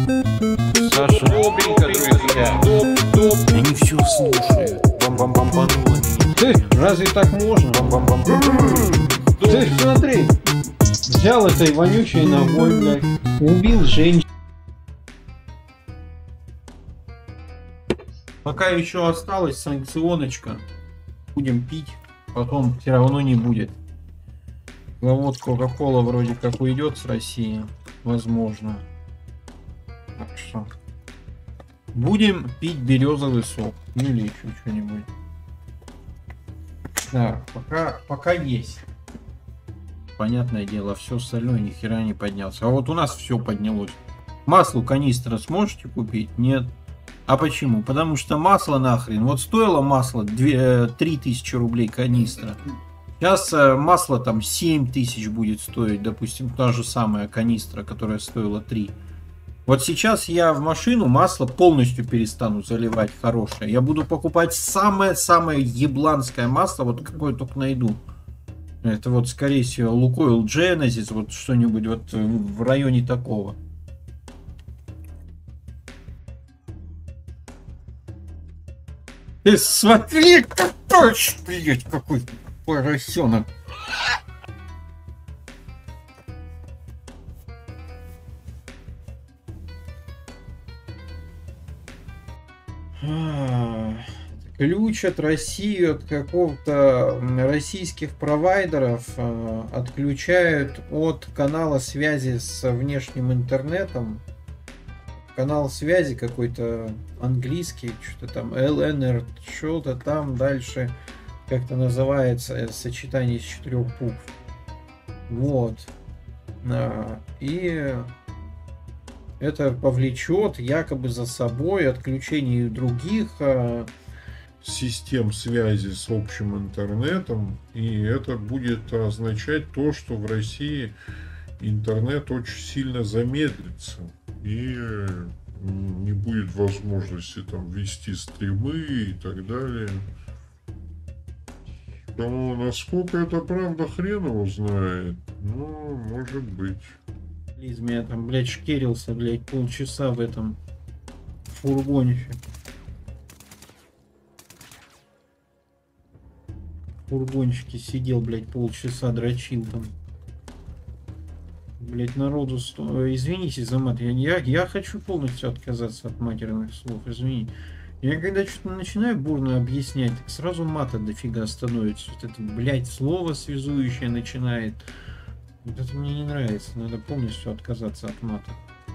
Саша, добренько, друзья. Они все слушают. Бам-бам-бамбануло меня. Ты, разве так можно? Бам-бам-бам. Ты смотри, взял этой вонючей ногой, блядь, убил женщину. Пока еще осталась санкционочка, будем пить, потом все равно не будет. Завод Coca-Cola вроде как уйдет с России, возможно. Так что будем пить березовый сок, ну или еще что-нибудь. Да, пока есть. Понятное дело, все остальное ни хера не поднялся. А вот у нас все поднялось. Масло канистра сможете купить? Нет. А почему? Потому что масло нахрен. Вот стоило масло 3000 рублей канистра. Сейчас масло там 7000 будет стоить. Допустим, та же самая канистра, которая стоила 3. Вот сейчас я в машину масло полностью перестану заливать хорошее. Я буду покупать самое-самое ебланское масло, вот какое только найду. Это вот, скорее всего, Lukoil Genesis, вот что-нибудь вот в районе такого. Ты смотри, какой, блядь, какой поросенок. Ключ от России, от какого-то российских провайдеров отключают от канала связи с внешним интернетом. Канал связи какой-то английский, что-то там LNR, что-то там дальше как-то называется, сочетание из 4 букв. Вот. И это повлечет якобы за собой отключение других систем связи с общим интернетом, и это будет означать то, что в России интернет очень сильно замедлится, и не будет возможности там вести стримы и так далее. Но насколько это правда, хрен его знает. Ну, может быть. Я там, блядь, шкерился, блядь, полчаса в этом фургоне. В фургончике сидел, блядь, полчаса, дрочил там. Блядь, народу... Извините за мат, я хочу полностью отказаться от матерных слов, извините. Я когда что-то начинаю бурно объяснять, так сразу мата дофига становится. Вот это, блядь, слово связующее начинает. Вот это мне не нравится. Надо полностью отказаться от мата.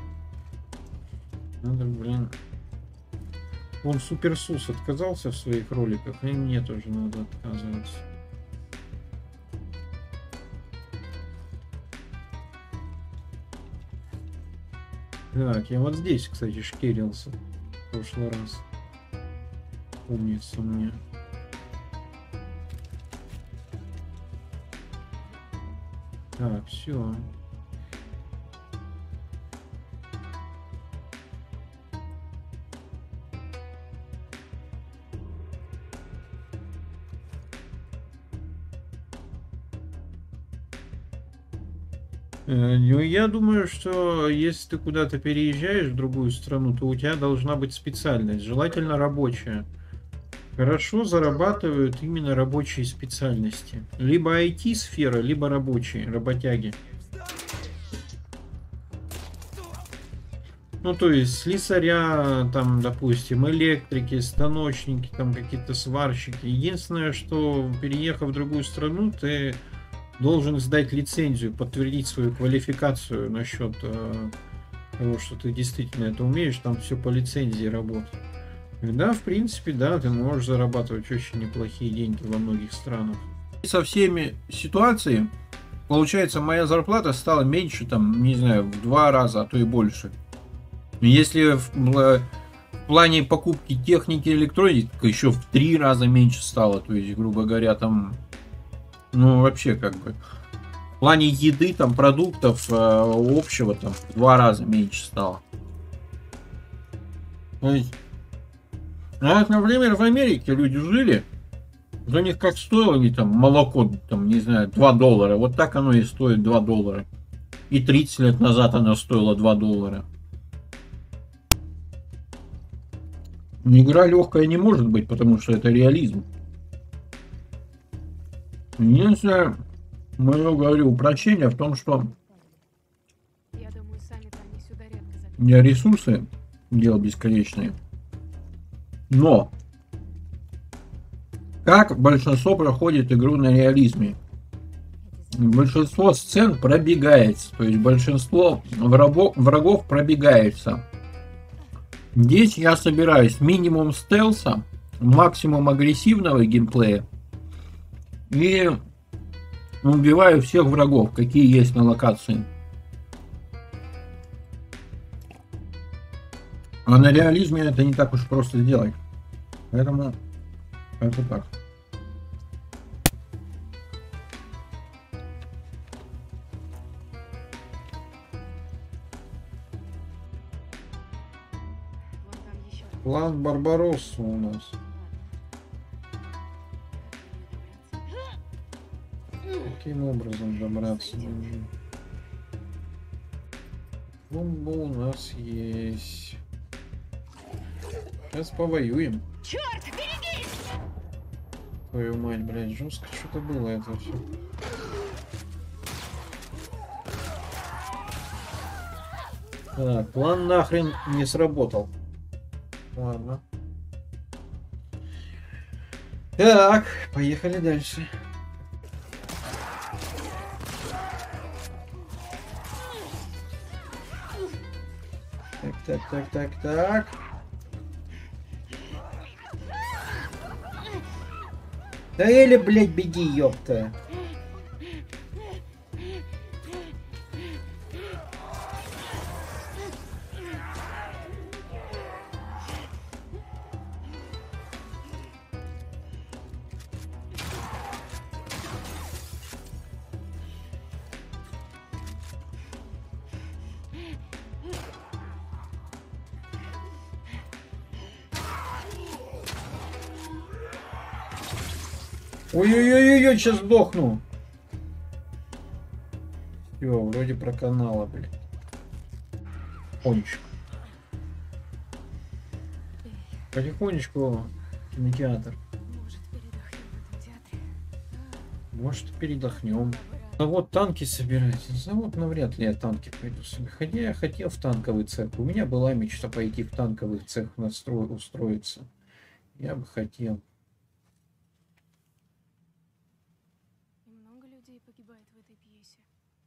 Надо, блин... Он Суперсус отказался в своих роликах, и мне тоже надо отказываться. Так, я вот здесь, кстати, шкерился в прошлый раз. Помнится мне. Так, все. Ну, я думаю, что если ты куда-то переезжаешь в другую страну, то у тебя должна быть специальность, желательно рабочая. Хорошо зарабатывают именно рабочие специальности. Либо IT-сфера, либо рабочие, работяги. Ну, то есть слесаря, там, допустим, электрики, станочники, там какие-то сварщики. Единственное, что переехав в другую страну, ты должен сдать лицензию, подтвердить свою квалификацию насчет того, что ты действительно это умеешь, там все по лицензии работает. Да, в принципе, да, ты можешь зарабатывать очень неплохие деньги во многих странах. Со всеми ситуациями, получается, моя зарплата стала меньше, там, не знаю, в 2 раза, а то и больше. Если в плане покупки техники и электроники еще в 3 раза меньше стало, то есть, грубо говоря, там, ну, вообще, как бы, в плане еды, там, продуктов общего, там, в 2 раза меньше стало. То есть, например, в Америке люди жили, за них как стоило они там молоко, там, не знаю, $2. Вот так оно и стоит $2. И 30 лет назад оно стоило $2. Игра легкая не может быть, потому что это реализм. Единственное, мое, говорю, упрощение в том, что Я думаю, сами-то они сюда редко заходят. я ресурсы делал бесконечные. Но как большинство проходит игру на реализме? Большинство сцен пробегается, то есть большинство врагов пробегается. Здесь я собираюсь минимум стелса, максимум агрессивного геймплея и убиваю всех врагов, какие есть на локации. А на реализме это не так уж просто сделать. Поэтому это так. Вон там еще. План Барбаросса у нас. Каким образом добраться? Бомба у нас есть. Сейчас повоюем. Черт, берегись! Твою мать, блядь, жестко что-то было это все. Так, план нахрен не сработал. Ладно. Так, поехали дальше. Так. Да или, блядь, беги, ёпта. Ой-ой-ой-ой, сейчас сдохну. Все, вроде проканала, блядь. Потихонечку. Потихонечку кинотеатр. Может, передохнем в этом театре? Может, передохнем. Завод танки собирать. Завод навряд ли я танки пойду себе. Хотя я хотел в танковый цех. У меня была мечта пойти в танковый цех устроиться. Я бы хотел. И много людей погибает в этой пьесе.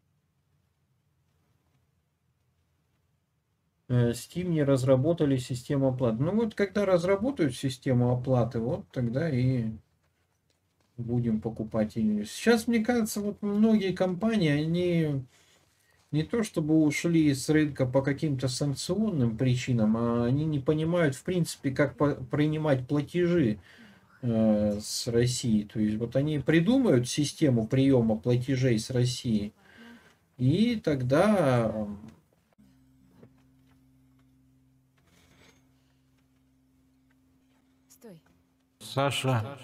Steam не разработали систему оплаты. Ну вот, когда разработают систему оплаты, вот тогда и будем покупать ее. Сейчас, мне кажется, вот многие компании, они не то чтобы ушли с рынка по каким-то санкционным причинам, а они не понимают, в принципе, как принимать платежи с России. То есть вот они придумают систему приема платежей с России, и тогда... Стой. Саша,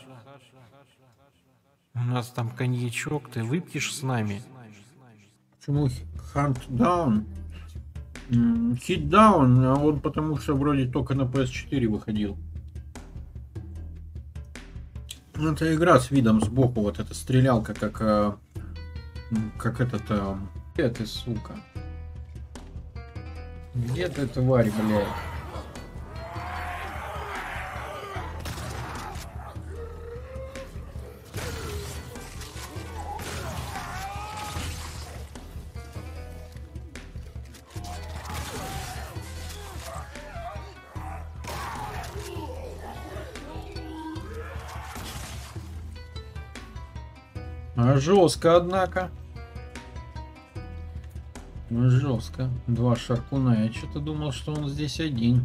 у нас там коньячок, ты выпьешь с нами? Почему Hunt Down? Hit Down, а он потому что вроде только на PS4 выходил. Это игра с видом сбоку, вот эта стрелялка, как этот... Где ты, сука? Где ты, тварь, блядь? Жестко, однако. Жестко. Два шаркуна. Я что-то думал, что он здесь один.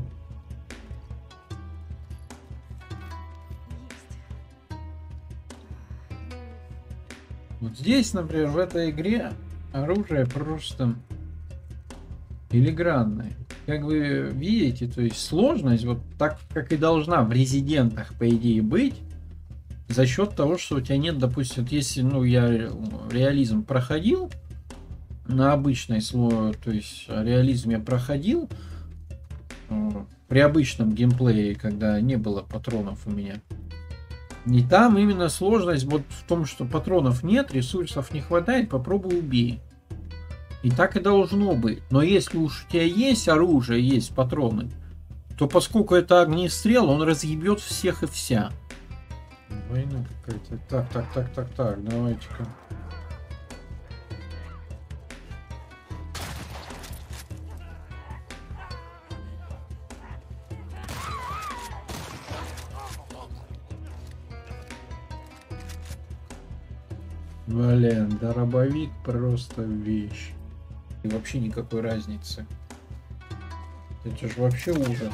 Вот здесь, например, в этой игре оружие просто филигранное. Как вы видите, то есть сложность, вот так, как и должна в резидентах, по идее, быть, за счет того, что у тебя нет, допустим, вот если, ну, я реализм проходил на обычной то есть реализм я проходил, при обычном геймплее, когда не было патронов у меня. И там именно сложность вот в том, что патронов нет, ресурсов не хватает, попробуй убей. И так и должно быть. Но если уж у тебя есть оружие, есть патроны, то поскольку это огнестрел, он разъебет всех и вся. Война какая-то. Так, давайте-ка. Блин, дробовик просто вещь. И вообще никакой разницы. Это же вообще ужас.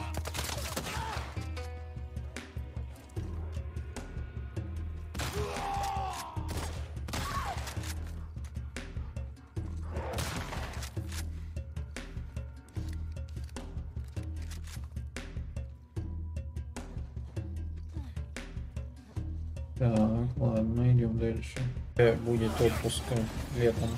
Так, ладно, идем дальше. Будет отпуск летом.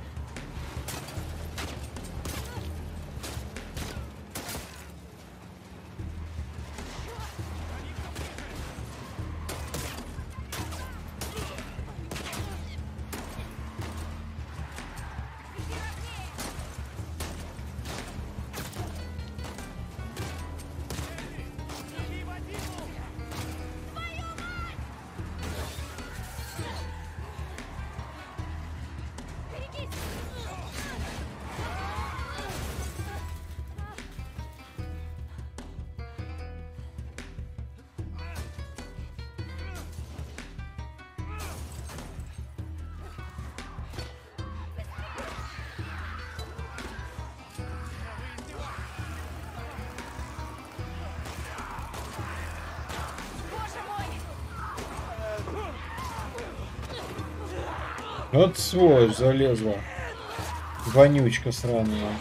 Вот свой залезла. Вонючка сраная.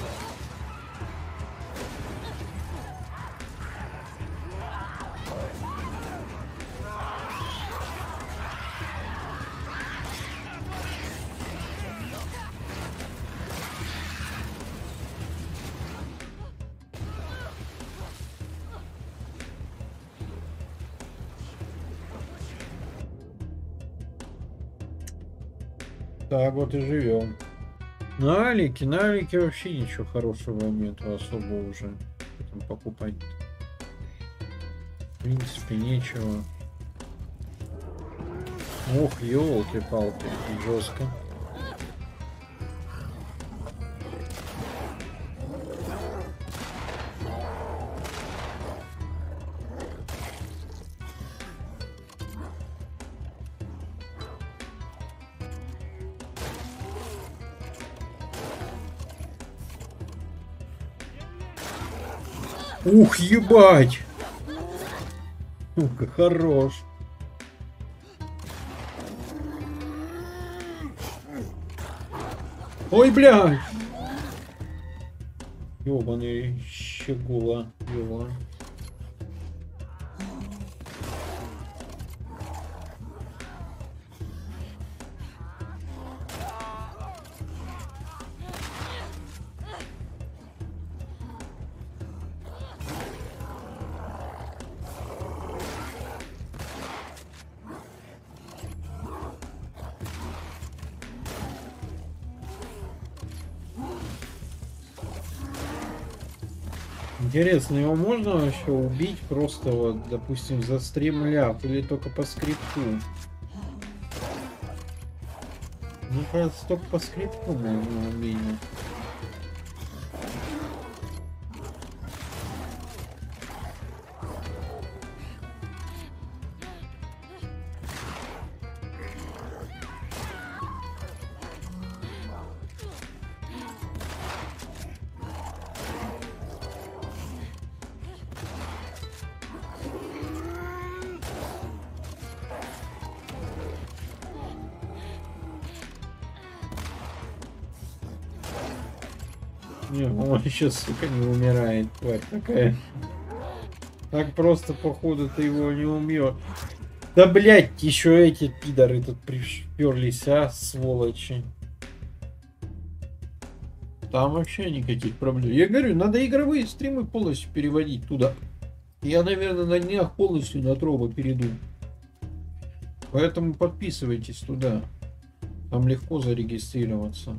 Так вот и живем. На Алике вообще ничего хорошего нету особо уже. Там покупать. В принципе, нечего. Ох, елки-палки, жестко. Ух, ебать! Ну-ка, хорош. Ой, блядь! Ёбаный щегула. Ёба. Интересно, его можно вообще убить просто вот, допустим, застремляв или только по скрипту? Мне кажется, только по скрипту можно убить. Не, он еще, сука, не умирает, тварь такая. Так просто, походу, ты его не умьешь. Да, блядь, еще эти пидоры тут приперлись, а, сволочи. Там вообще никаких проблем. Я говорю, надо игровые стримы полностью переводить туда. Я, наверное, на днях полностью на Трово перейду. Поэтому подписывайтесь туда. Там легко зарегистрироваться.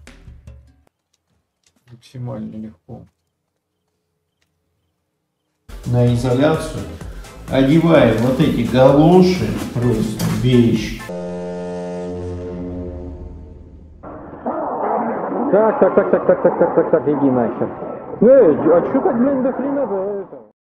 Максимально легко. На изоляцию одеваем вот эти галоши, просто вещи. Так, иди нахер. А что так, блин, до хрена-то это?